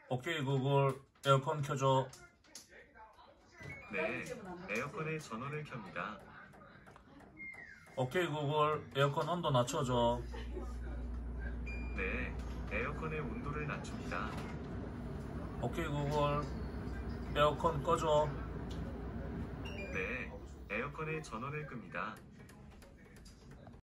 오케이 구글 에어컨 켜줘. 네, 에어컨의 전원을 켭니다. 오케이 구글 에어컨 온도 낮춰줘. 네, 에어컨의 온도를 낮춥니다. 오케이 구글 에어컨 꺼줘. 네, 에어컨의 전원을 끕니다.